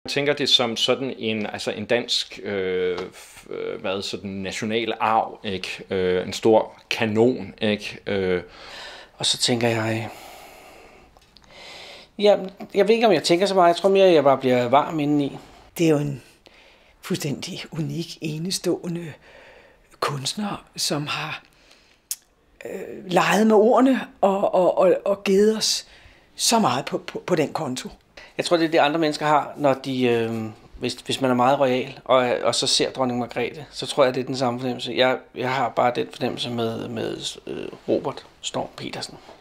Jeg tænker det som sådan en dansk sådan national arv, ikke? En stor kanon, ikke? Og så tænker jeg, jeg ved ikke om jeg tænker så meget, jeg tror mere at jeg bare bliver varm indeni. Det er jo en fuldstændig unik, enestående kunstner, som har leget med ordene og givet os så meget på den konto. Jeg tror, det er det, andre mennesker har, når de, hvis man er meget royal, og så ser dronning Margrethe, så tror jeg, det er den samme fornemmelse. Jeg har bare den fornemmelse med Robert Storm Petersen.